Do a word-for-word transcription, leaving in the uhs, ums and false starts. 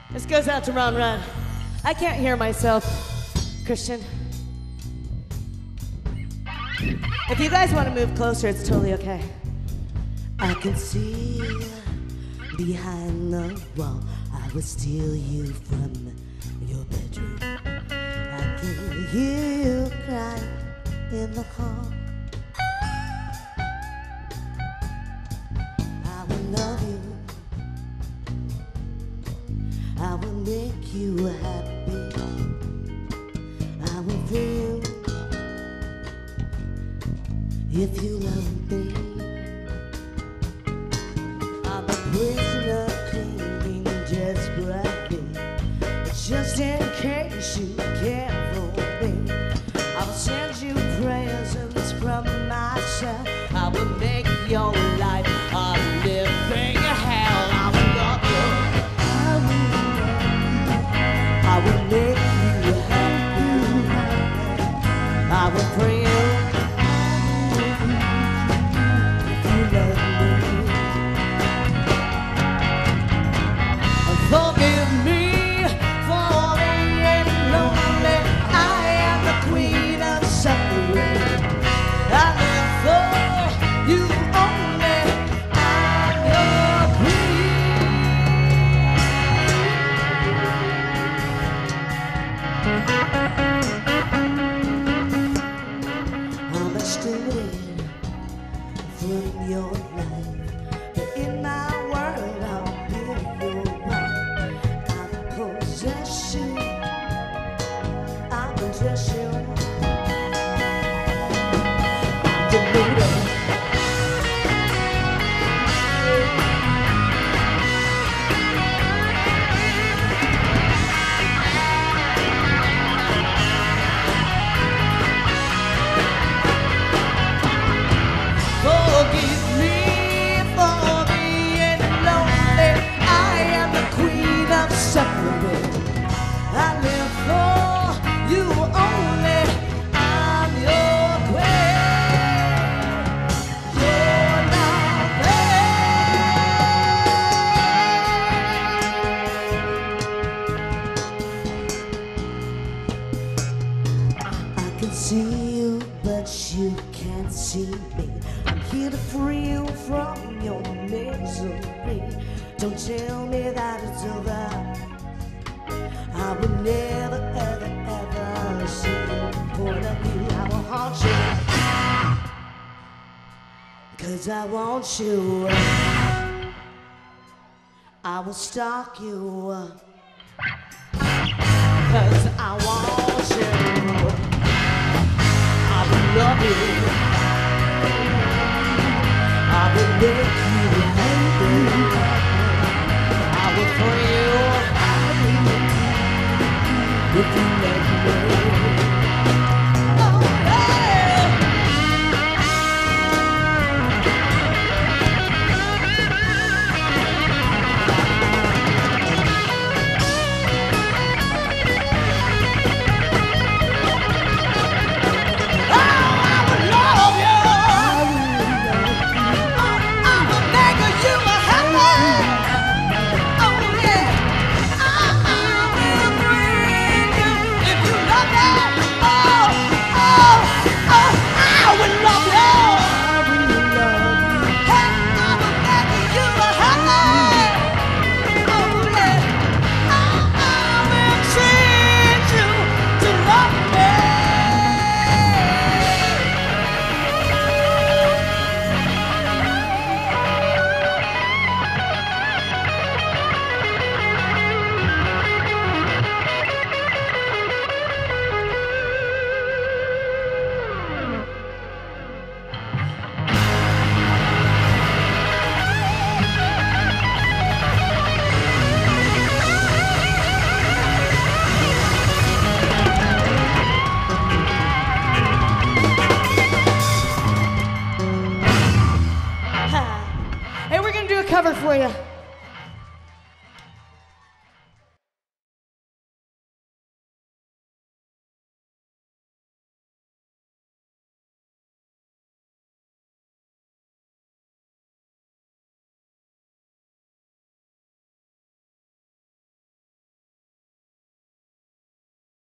This goes out to Ron Run. I can't hear myself, Christian. If you guys want to move closer, it's totally okay. I can see behind the wall. I will steal you from your bedroom. I can hear you cry in the hall. I will love you. I will make you happy. I will feel if you love me. I'm a prisoner clinging desperately, just in case you care for me. I will send you presents from myself. I will make your life a living hell. I will love you. I will make you happy. I will pray you if you love me. Forgive me for being lonely. I am the queen of suffering. I live for you only. I'm your queen. I'm excluded from your life, but in my world I'll be your wife. I possess you, I possess you. I'm deluded. Forgive me for being lonely. I am the queen of suffering. I live for you only. I'm your queen. You're not I can see you, but you can't see me. I'm here to free you from your misery. Don't tell me that it's over. I will never, ever, ever see your point of view. I will haunt you, 'cause I want you. I will stalk you, 'cause I want you. I will love you. I will make you happy. I will free you if you let me. Oh, yeah. Oh, I will love you. Hey, we're gonna do a cover for you.